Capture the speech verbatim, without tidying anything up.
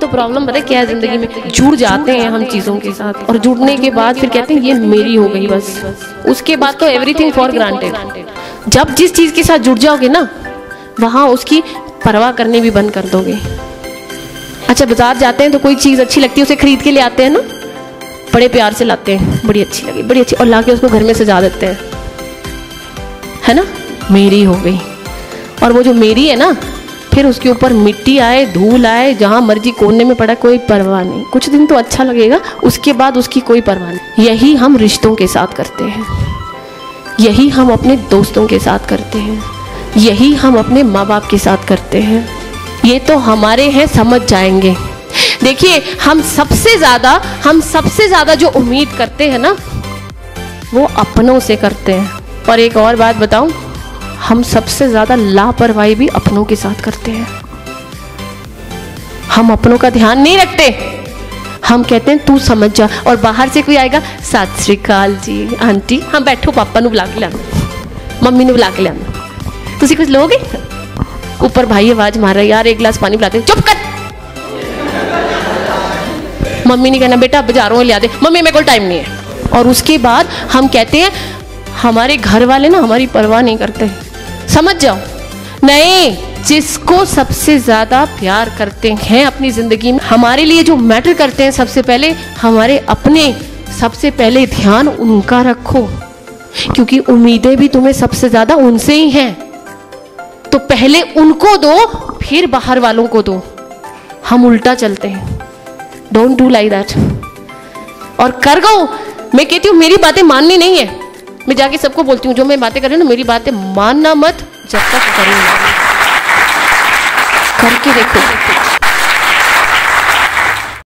तो प्रॉब्लम पता है क्या है जिंदगी में, जुड़ जाते हैं हम चीज़ों के साथ और जुड़ने के बाद फिर कहते हैं ये मेरी हो गई बस, उसके बाद तो एवरीथिंग फॉर ग्रांटेड। जब जिस चीज़ के साथ जुड़ जाओगे ना वहाँ उसकी परवाह करने भी बंद कर दोगे। अच्छा बाजार जाते हैं तो कोई चीज़ अच्छी लगती है उसे खरीद के ले आते हैं ना, बड़े प्यार से लाते हैं, बड़ी अच्छी लगी बड़ी अच्छी, और लाके उसको घर में सजा देते हैं, है ना, मेरी हो गई। और वो जो मेरी है ना फिर उसके ऊपर मिट्टी आए धूल आए जहाँ मर्जी कोने में पड़ा कोई परवाह नहीं, कुछ दिन तो अच्छा लगेगा उसके बाद उसकी कोई परवाह नहीं। यही हम रिश्तों के साथ करते हैं, यही हम अपने दोस्तों के साथ करते हैं, यही हम अपने माँ बाप के साथ करते हैं। ये तो हमारे हैं, समझ जाएंगे। देखिए हम सबसे ज़्यादा हम सबसे ज़्यादा जो उम्मीद करते हैं ना वो अपनों से करते हैं। और एक और बात बताऊं, हम सबसे ज़्यादा लापरवाही भी अपनों के साथ करते हैं। हम अपनों का ध्यान नहीं रखते, हम कहते हैं तू समझ जा, और बाहर से कोई आएगा सत श्री अकाल जी आंटी, हाँ बैठो पापा ने बुला के लाना, मम्मी ने बुला के लाना, तुसी कुछ लोगे? ऊपर भाई आवाज मार रहा है यार एक गिलास पानी पिलाते, चुप कर। मम्मी ने कहना बेटा बाजारों ले आ दे, मम्मी मेरे को टाइम नहीं है। और उसके बाद हम कहते हैं हमारे घर वाले ना हमारी परवाह नहीं करते, समझ जाओ। नहीं, जिसको सबसे ज़्यादा प्यार करते हैं अपनी ज़िंदगी में, हमारे लिए जो मैटर करते हैं सबसे पहले हमारे अपने, सबसे पहले ध्यान उनका रखो, क्योंकि उम्मीदें भी तुम्हें सबसे ज़्यादा उनसे ही हैं। तो पहले उनको दो फिर बाहर वालों को दो। हम उल्टा चलते हैं, डोंट डू लाइक दैट। और कर गो, मैं कहती हूँ मेरी बातें माननी नहीं है, मैं जाके सबको बोलती हूँ जो मैं बातें कर रही हूँ ना मेरी बातें मानना मत, जब तक करूँगा करके देखो।